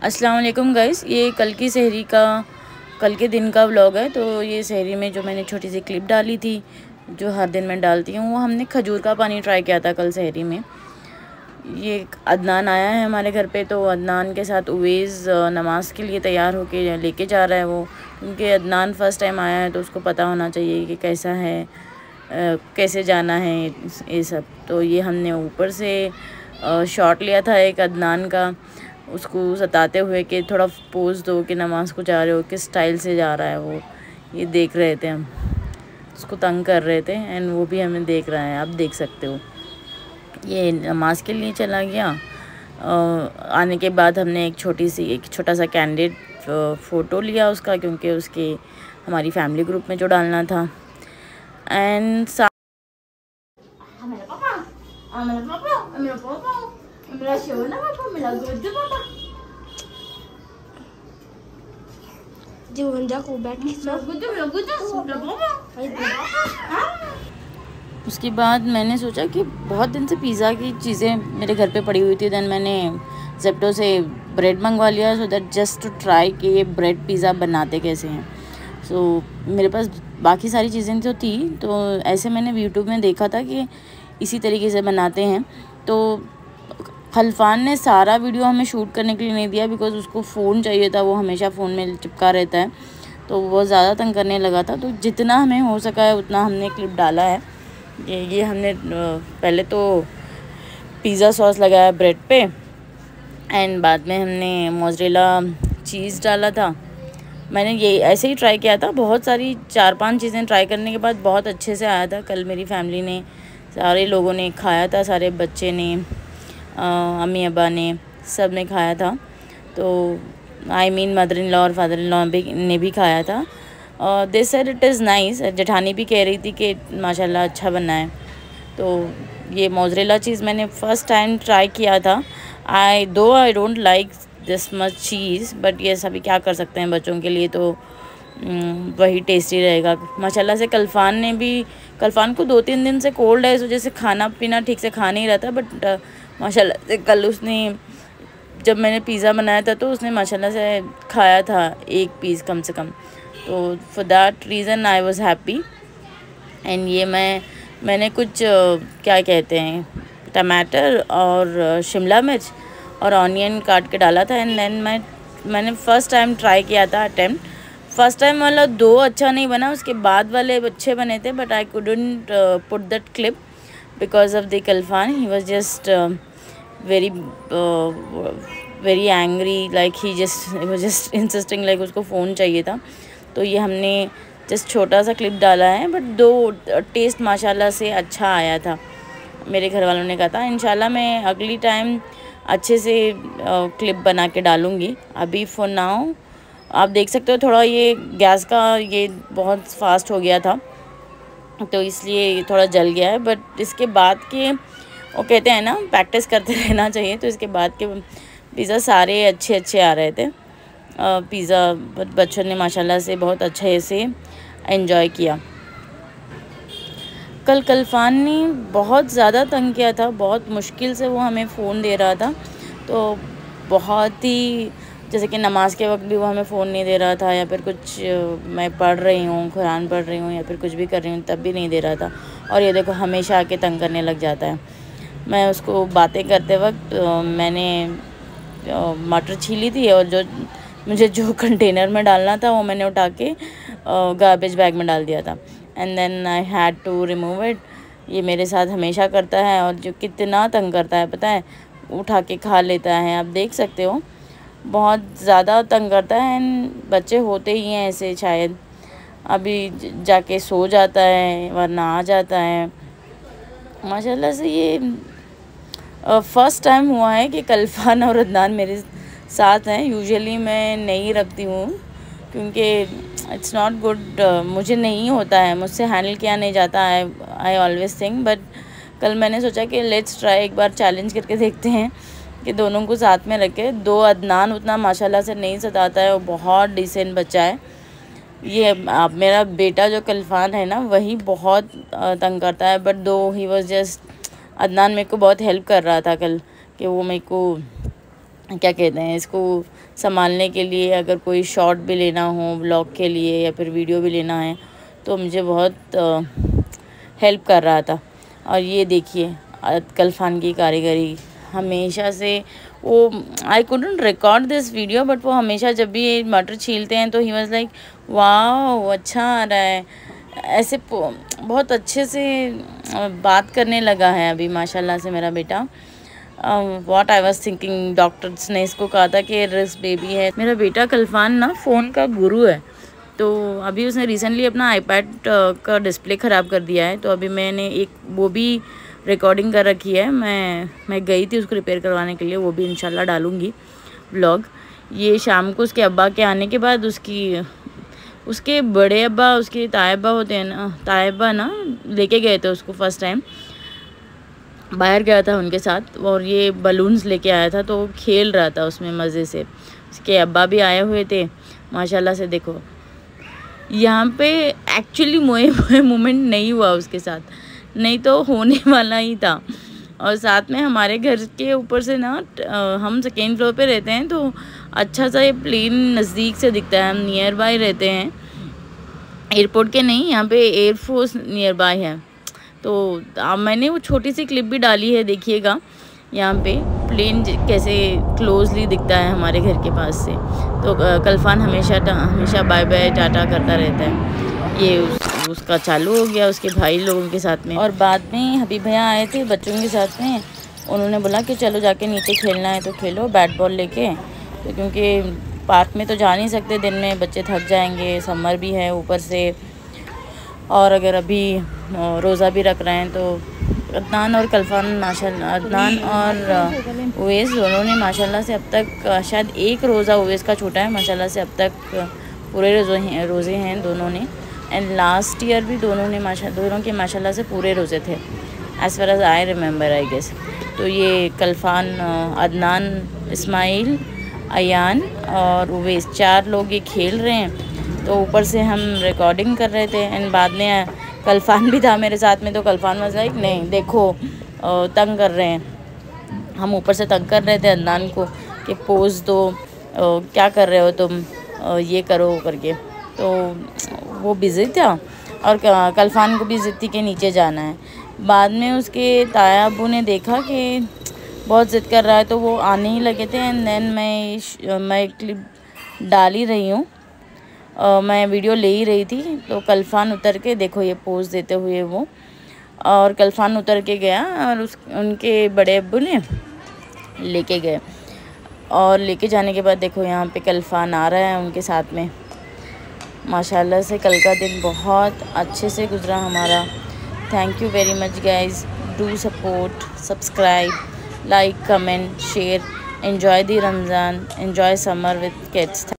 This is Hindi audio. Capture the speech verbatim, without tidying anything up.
अस्सलाम वालेकुम गाइस, ये कल की सहरी का कल के दिन का व्लॉग है। तो ये सहरी में जो मैंने छोटी सी क्लिप डाली थी, जो हर दिन मैं डालती हूँ, वो हमने खजूर का पानी ट्राई किया था कल सहरी में। ये अदनान आया है हमारे घर पे, तो अदनान के साथ उवेज़ नमाज़ के लिए तैयार होके लेके जा रहा है वो, क्योंकि अदनान फ़र्स्ट टाइम आया है तो उसको पता होना चाहिए कि कैसा है, आ, कैसे जाना है ये सब। तो ये हमने ऊपर से शॉट लिया था एक अदनान का, उसको सताते हुए कि थोड़ा पोज दो कि नमाज़ को जा रहे हो, किस स्टाइल से जा रहा है वो, ये देख रहे थे हम, उसको तंग कर रहे थे एंड वो भी हमें देख रहा है, आप देख सकते हो। ये नमाज के लिए चला गया। आ, आने के बाद हमने एक छोटी सी एक छोटा सा कैंडिड फ़ोटो लिया उसका, क्योंकि उसके हमारी फैमिली ग्रुप में जो डालना था। एंड मेरा पापा, मेरा पापा, मेरा पापा, मेरा शोना पापा, मेरा गुड्डू पापा। जो वंजा को बैठ के सो गुड्डू, मेरा गुड्डू, मेरा पापा। उसके बाद मैंने सोचा कि बहुत दिन से पिज़्ज़ा की चीज़ें मेरे घर पे पड़ी हुई थी। देन मैंने ज़ेप्टो से ब्रेड मंगवा लिया, so that just to try कि ये ब्रेड पिज़्ज़ा बनाते कैसे हैं। सो so, मेरे पास बाकी सारी चीज़ें तो थी, तो ऐसे मैंने यूट्यूब में देखा था कि इसी तरीके से बनाते हैं। तो खलफान ने सारा वीडियो हमें शूट करने के लिए नहीं दिया, बिकॉज़ उसको फ़ोन चाहिए था, वो हमेशा फ़ोन में चिपका रहता है, तो वो ज़्यादा तंग करने लगा था। तो जितना हमें हो सका है उतना हमने क्लिप डाला है। ये ये हमने पहले तो पिज़्ज़ा सॉस लगाया ब्रेड पे, एंड बाद में हमने मोज़रेला चीज़ डाला था। मैंने ये ऐसे ही ट्राई किया था, बहुत सारी चार पांच चीज़ें ट्राई करने के बाद बहुत अच्छे से आया था। कल मेरी फैमिली ने, सारे लोगों ने खाया था, सारे बच्चे ने, अम्मी अब्बा ने, सब ने खाया था। तो I mean mother in law और फादर इन लॉ भी ने भी खाया था। They said it is nice. जेठानी भी कह रही थी कि माशाल्लाह अच्छा बना है। तो ये मोज़रेला चीज़ मैंने फ़र्स्ट टाइम ट्राई किया था। I though I don't like this much cheese, but ये सभी क्या कर सकते हैं, बच्चों के लिए तो वही टेस्टी रहेगा। माशाल्लाह से कलफान ने भी, कलफान को दो तीन दिन से कोल्ड है, इस वजह से खाना पीना ठीक से खा नहीं रहा था, बट माशाल्लाह से कल उसने, जब मैंने पिज़्ज़ा बनाया था तो उसने माशाल्लाह से खाया था एक पीस कम से कम। तो for that reason I was happy. And ये मैं मैंने कुछ क्या कहते हैं, टमाटर और शिमला मिर्च और ऑनियन काट के डाला था। एंड देन मैं मैंने फ़र्स्ट टाइम ट्राई किया था अटेम्प्ट। फ़र्स्ट टाइम वाला दो अच्छा नहीं बना, उसके बाद वाले अच्छे बने थे, but I couldn't put that clip because of the Kalfan. He was just very very angry, like he just was just insisting, like उसको फ़ोन चाहिए था। तो ये हमने जस्ट छोटा सा क्लिप डाला है, बट दो टेस्ट माशाल्लाह से अच्छा आया था। मेरे घर वालों ने कहा था इंशाल्लाह मैं अगली टाइम अच्छे से क्लिप बना के डालूँगी। अभी फॉर नाउ आप देख सकते हो थोड़ा ये गैस का ये बहुत फास्ट हो गया था, तो इसलिए ये थोड़ा जल गया है। बट इसके बाद के, वो कहते हैं ना, प्रैक्टिस करते रहना चाहिए। तो इसके बाद के पिज़्ज़ा सारे अच्छे अच्छे आ रहे थे। पिज़्ज़ा बच्चों ने माशाल्लाह से बहुत अच्छे से एंजॉय किया। कल कलफान ने बहुत ज़्यादा तंग किया था, बहुत मुश्किल से वो हमें फ़ोन दे रहा था। तो बहुत ही, जैसे कि नमाज़ के वक्त भी वो हमें फ़ोन नहीं दे रहा था, या फिर कुछ मैं पढ़ रही हूँ, कुरान पढ़ रही हूँ, या फिर कुछ भी कर रही हूँ, तब भी नहीं दे रहा था। और ये देखो हमेशा आके तंग करने लग जाता है। मैं उसको बातें करते वक्त मैंने मटर छीली थी, और जो मुझे जो कंटेनर में डालना था वो मैंने उठा के गार्बेज बैग में डाल दिया था। And then I had to remove it. ये मेरे साथ हमेशा करता है, और जो कितना तंग करता है पता है, उठा के खा लेता है, आप देख सकते हो, बहुत ज़्यादा तंग करता है। एंड बच्चे होते ही हैं ऐसे, शायद अभी जाके सो जाता है वरना आ जाता है। माशाल्लाह से ये फ़र्स्ट टाइम हुआ है कि कलफान और अदनान मेरे साथ हैं। यूजुअली मैं नहीं रखती हूँ, क्योंकि इट्स नॉट गुड, मुझे नहीं होता है, मुझसे हैंडल किया नहीं जाता है, आई ऑलवेज थिंक। बट कल मैंने सोचा कि लेट्स ट्राई, एक बार चैलेंज करके देखते हैं कि दोनों को साथ में रखे। दो अदनान उतना माशाल्लाह से नहीं सताता है, वो बहुत डिसेंट बच्चा है। ये आप, मेरा बेटा जो कलफान है ना, वही बहुत तंग करता है। बट दो ही वाज जस्ट, अदनान मेरे को बहुत हेल्प कर रहा था कल, कि वो मेरे को क्या कहते हैं इसको संभालने के लिए, अगर कोई शॉट भी लेना हो व्लॉग के लिए या फिर वीडियो भी लेना है तो मुझे बहुत हेल्प कर रहा था। और ये देखिए कल्फान की कारीगरी, हमेशा से वो I couldn't record this video but वो हमेशा जब भी ये मटर छीलते हैं तो ही वाज लाइक वाह अच्छा आ रहा है, ऐसे बहुत अच्छे से बात करने लगा है अभी माशाल्लाह से मेरा बेटा। What I was thinking, doctors ने इसको कहा था कि रिस्क बेबी है। मेरा बेटा कल्फान ना फ़ोन का गुरु है, तो अभी उसने रिसेंटली अपना आईपैड का डिस्प्ले ख़राब कर दिया है, तो अभी मैंने एक वो भी रिकॉर्डिंग कर रखी है। मैं मैं गई थी उसको रिपेयर करवाने के लिए, वो भी इंशाल्लाह डालूँगी व्लॉग। ये शाम को उसके अब्बा के आने के बाद उसकी उसके बड़े अब्बा, उसके तायबा होते हैं ना, तायबा ना लेके गए थे उसको फर्स्ट टाइम, बाहर गया था उनके साथ और ये बलून्स लेके आया था तो खेल रहा था उसमें मज़े से। उसके अब्बा भी आए हुए थे माशाल्लाह से। देखो यहाँ पे एक्चुअली मोए मोए मोमेंट नहीं हुआ उसके साथ, नहीं तो होने वाला ही था। और साथ में हमारे घर के ऊपर से ना हम सेकेंड फ्लोर पे रहते हैं तो अच्छा सा ये प्लेन नज़दीक से दिखता है। हम नियर बाय रहते हैं, एयरपोर्ट के नहीं, यहाँ पे एयरफोर्स नियर बाय है। तो आ, मैंने वो छोटी सी क्लिप भी डाली है, देखिएगा यहाँ पे प्लेन कैसे क्लोजली दिखता है हमारे घर के पास से। तो कल्फान हमेशा हमेशा बाय बाय टाटा करता रहता है। ये उस, उसका चालू हो गया उसके भाई लोगों के साथ में। और बाद में हबीब भैया आए थे बच्चों के साथ में, उन्होंने बोला कि चलो जाके नीचे खेलना है तो खेलो बैट बॉल लेके, तो क्योंकि पार्क में तो जा नहीं सकते दिन में, बच्चे थक जाएंगे, समर भी है ऊपर से, और अगर अभी रोज़ा भी रख रहे हैं तो अदनान और कल्फान माशाल्लाह, अदनान और उवैस दोनों ने माशाल्लाह से अब तक, शायद एक रोज़ा उवैस का छोटा है, माशाल्लाह से अब तक पूरे रोज़े हैं रोज़े हैं दोनों ने। एंड लास्ट ईयर भी दोनों ने माशा दोनों के माशाल्लाह से पूरे रोज़े थे, as far as I remember I guess. तो ये कल्फान, अदनान, इस्माइल, अयान और उवैस चार लोग ये खेल रहे हैं। तो ऊपर से हम रिकॉर्डिंग कर रहे थे एंड बाद में कल्फान भी था मेरे साथ में, तो कल्फान वाज लाइक नहीं देखो तंग कर रहे हैं। हम ऊपर से तंग कर रहे थे अदनान को कि पोज दो, क्या कर रहे हो तुम, ये करो करके। तो वो बिज़ी था और कल्फान को भी ज़िद थी कि नीचे जाना है। बाद में उसके ताया अब्बू ने देखा कि बहुत ज़िद कर रहा है तो वो आने ही लगे थे। एंड देन मैं मैं क्लिप डाल ही रही हूँ, Uh, मैं वीडियो ले ही रही थी तो कल्फान उतर के देखो ये पोज देते हुए वो, और कल्फान उतर के गया और उस उनके बड़े अब्बू ने लेके गए। और लेके जाने के बाद देखो यहाँ पे कल्फान आ रहा है उनके साथ में। माशाल्लाह से कल का दिन बहुत अच्छे से गुजरा हमारा। Thank you very much guys, do support, subscribe, like, comment, share. Enjoy the Ramzan, enjoy summer with kids.